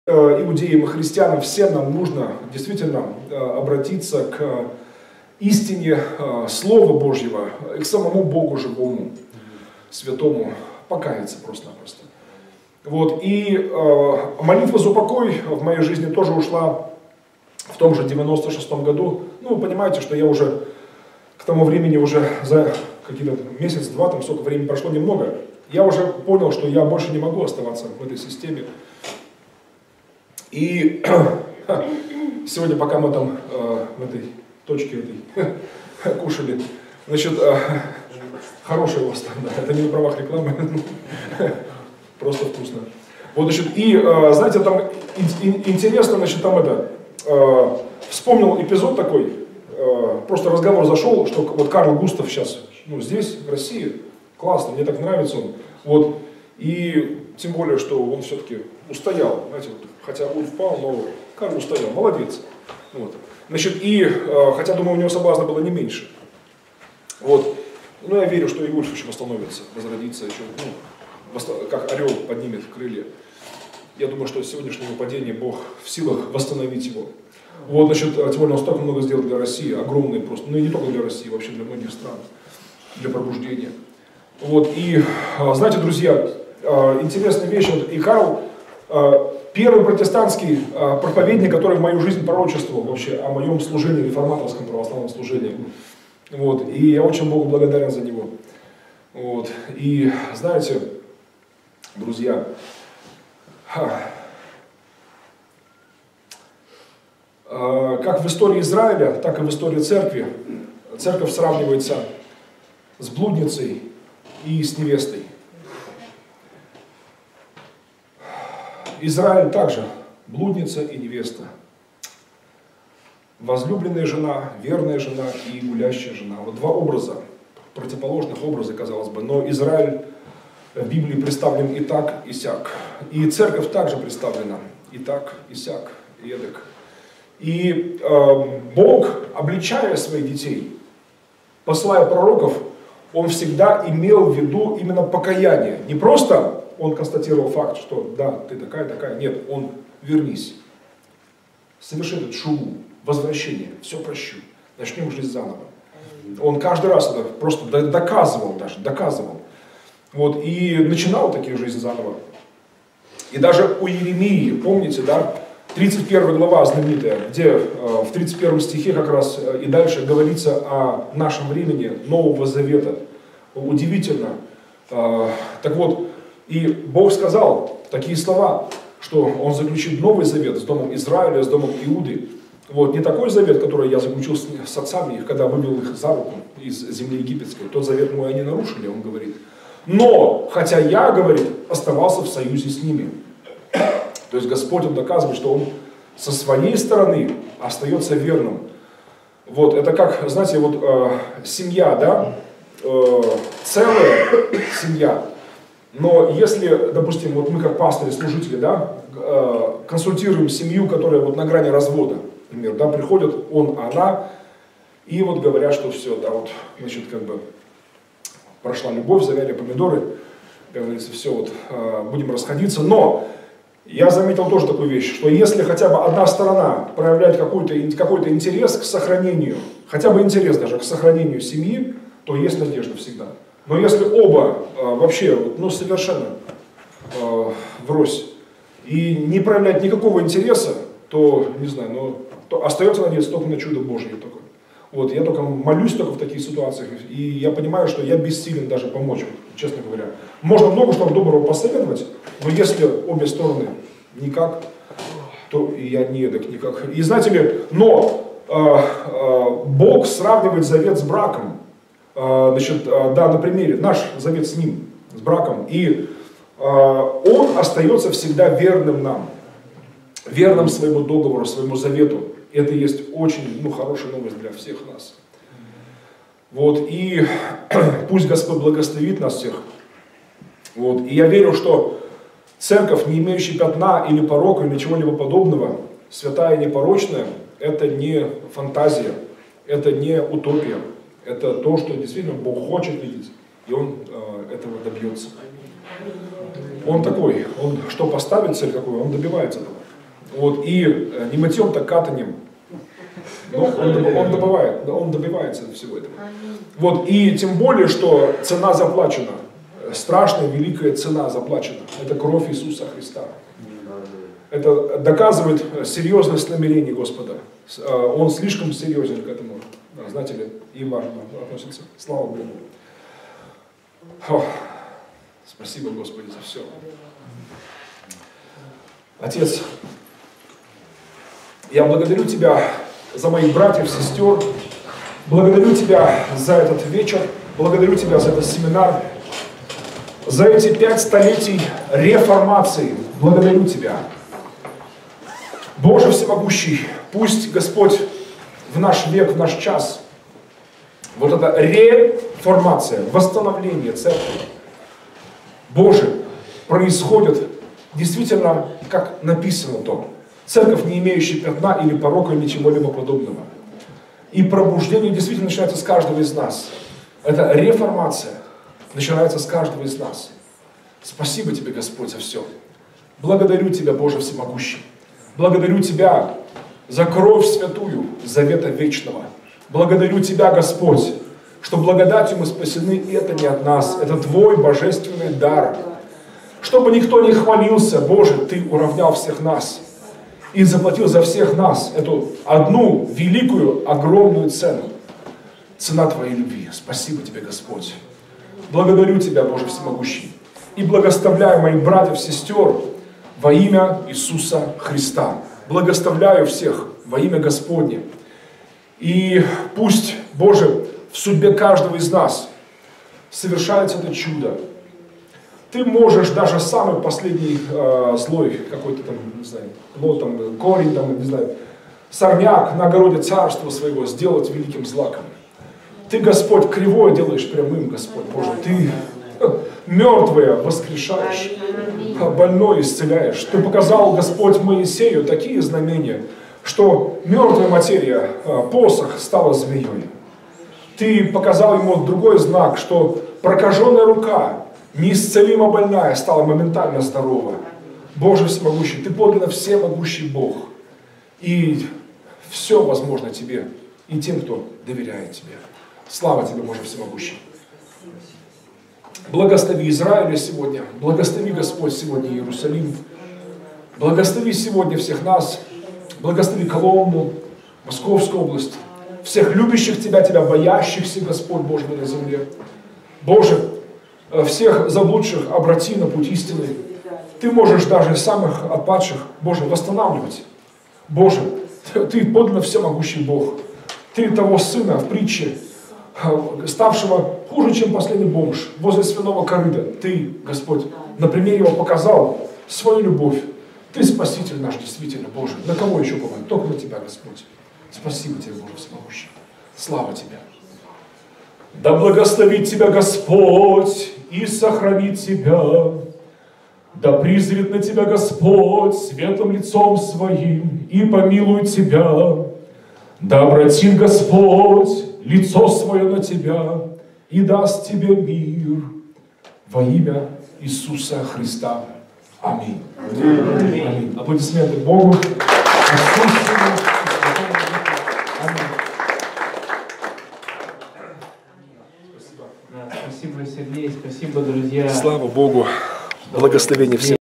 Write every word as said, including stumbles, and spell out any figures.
иудеям и христианам, всем нам нужно действительно обратиться к истине Слова Божьего, к самому Богу живому, святому, покаяться просто-напросто. Вот. И э, молитва за упокой в моей жизни тоже ушла в том же девяносто шестом году. Ну, вы понимаете, что я уже к тому времени уже за какие-то месяц-два, там сколько времени прошло, немного, я уже понял, что я больше не могу оставаться в этой системе. И сегодня, пока мы там э, в этой точке этой кушали, значит, э, хорошая у вас там, да, это не на правах рекламы, просто вкусно. Вот, значит, и, э, знаете, там интересно, значит, там это, э, вспомнил эпизод такой, э, просто разговор зашел, что вот Карл Густав сейчас, ну, здесь, в России, классно, мне так нравится он, вот, и тем более, что он все-таки устоял, знаете, вот, хотя Ульф пал, но Карл устоял, молодец, вот. Значит, и, э, хотя, думаю, у него соблазна было не меньше, вот, ну, я верю, что и Ульф еще восстановится, возродится еще, ну, как орел поднимет крылья. Я думаю, что с сегодняшнего падения Бог в силах восстановить его. Вот, значит, тем более он столько много сделал для России, огромные просто, ну и не только для России, вообще для многих стран, для пробуждения. Вот, и, знаете, друзья, интересная вещь, вот, и Карл, первый протестантский проповедник, который в мою жизнь пророчествовал вообще о моем служении, реформаторском православном служении. Вот, и я очень Богу благодарен за него. Вот, и, знаете, друзья, как в истории Израиля, так и в истории церкви, церковь сравнивается с блудницей и с невестой. Израиль также блудница и невеста. Возлюбленная жена, верная жена и гулящая жена. Вот два образа, противоположных образа, казалось бы, но Израиль в Библии представлен и так, и сяк. И церковь также представлена и так, и сяк, и эдак. И э, Бог, обличая своих детей, посылая пророков, Он всегда имел в виду именно покаяние. Не просто Он констатировал факт, что да, ты такая, такая. Нет, Он вернись, соверши этот шуву, возвращение, все прощу, начнем жить заново. Он каждый раз это просто доказывал даже, доказывал. Вот, и начинал такие жизнь заново. И даже у Иеремии, помните, да, тридцать первая глава знаменитая, где э, в тридцать первом стихе как раз э, и дальше говорится о нашем времени Нового Завета. Удивительно. Э, так вот, и Бог сказал такие слова, что Он заключит Новый Завет с домом Израиля, с домом Иуды. Вот, не такой завет, который я заключил с, с отцами их, когда вывел их за руку из земли египетской. Тот завет мой они нарушили, Он говорит. Но, хотя я, говорит, оставался в союзе с ними. То есть Господь, Он доказывает, что Он со своей стороны остается верным. Вот, это как, знаете, вот э, семья, да, э, целая семья. Но если, допустим, вот мы как пастыри, служители, да, э, консультируем семью, которая вот на грани развода, например, да, приходят он, она, и вот говорят, что все, да, вот, значит, как бы прошла любовь, завяли помидоры, как говорится, все, вот, э, будем расходиться. Но я заметил тоже такую вещь, что если хотя бы одна сторона проявляет какой-то какой-то интерес к сохранению, хотя бы интерес даже к сохранению семьи, то есть надежда всегда. Но если оба э, вообще, ну, совершенно э, врозь и не проявляют никакого интереса, то, не знаю, но, то остается надеяться только на чудо Божье только. Вот, я только молюсь только в таких ситуациях, и я понимаю, что я бессилен даже помочь, честно говоря. Можно много что доброго посоветовать, но если обе стороны никак, то и я не эдак никак. И знаете ли, но э, э, Бог сравнивает завет с браком. Э, значит, э, да, на примере, наш завет с Ним, с браком, и э, Он остается всегда верным нам, верным своему договору, своему завету. Это есть очень, ну, хорошая новость для всех нас. Вот, и пусть Господь благословит нас всех. Вот, и я верю, что церковь, не имеющая пятна или порока, или чего-либо подобного, святая и непорочная, это не фантазия, это не утопия. Это то, что действительно Бог хочет видеть, и Он э, этого добьется. Он такой, Он что поставит цель какую, Он добивается этого. Вот, и э, не мытьем, так катанием. Но он, он, добывает, он добивается всего этого. Вот, и тем более, что цена заплачена. Страшная, великая цена заплачена. Это кровь Иисуса Христа. Это доказывает серьезность намерений Господа. Он слишком серьезен к этому. Знаете ли, и важно относится. Слава Богу. О, спасибо, Господи, за все. Отец, я благодарю Тебя за моих братьев, сестер. Благодарю Тебя за этот вечер. Благодарю Тебя за этот семинар. За эти пять столетий реформации. Благодарю Тебя. Боже всемогущий, пусть, Господь, в наш век, в наш час, вот эта реформация, восстановление церкви, Боже, происходит действительно, как написано то. Церковь, не имеющая пятна или порока, или чего-либо подобного. И пробуждение действительно начинается с каждого из нас. Эта реформация начинается с каждого из нас. Спасибо Тебе, Господь, за все. Благодарю Тебя, Боже всемогущий. Благодарю Тебя за кровь святую завета вечного. Благодарю Тебя, Господь, что благодатью мы спасены, и это не от нас, это Твой божественный дар. Чтобы никто не хвалился, Боже, Ты уравнял всех нас и заплатил за всех нас эту одну великую, огромную цену. Цена Твоей любви. Спасибо Тебе, Господь. Благодарю Тебя, Боже всемогущий, и благословляю моих братьев, сестер во имя Иисуса Христа. Благословляю всех во имя Господне. И пусть, Боже, в судьбе каждого из нас совершается это чудо. Ты можешь даже самый последний э, злой какой-то там, не знаю, плод, там, корень, там, не знаю, сорняк на огороде царства своего сделать великим злаком. Ты, Господь, кривое делаешь прямым, Господь, Боже. Ты мертвое воскрешаешь, больное исцеляешь. Ты показал, Господь, Моисею такие знамения, что мертвая материя, посох, стала змеей. Ты показал ему другой знак, что прокаженная рука, неисцелимо больная, стала моментально здорова. Боже всемогущий, Ты подлинно всемогущий Бог. И все возможно Тебе и тем, кто доверяет Тебе. Слава Тебе, Боже всемогущий. Благослови Израиля сегодня. Благослови, Господь, сегодня Иерусалим. Благослови сегодня всех нас. Благослови Коломну, Московскую область. Всех любящих Тебя, Тебя боящихся, Господь Божий, на земле. Боже, всех заблудших обрати на путь истины. Ты можешь даже самых отпадших, Боже, восстанавливать. Боже, Ты подлинно всемогущий Бог. Ты того сына в притче, ставшего хуже, чем последний бомж, возле свиного корыта. Ты, Господь, на примере его показал свою любовь. Ты спаситель наш, действительно, Боже. На кого еще помогать? Только на Тебя, Господь. Спасибо Тебе, Боже всемогущий. Слава Тебе. Да благословит Тебя Господь и сохранит Тебя. Да призрит на Тебя Господь светлым лицом Своим и помилует Тебя. Да обратит Господь лицо Свое на тебя и даст тебе мир во имя Иисуса Христа. Аминь. Аминь. Аминь. Аплодисменты Богу. Спасибо, Сергей. Спасибо, друзья. Слава Богу. Благословение всем.